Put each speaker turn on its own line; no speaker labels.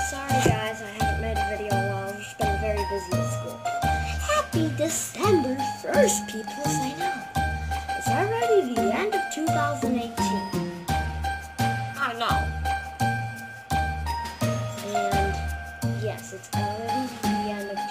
Sorry guys, I haven't made a video in a while. I've just been very busy at school. Happy December 1st, people, I know. It's already the end of 2018. I know. And yes, it's already the end of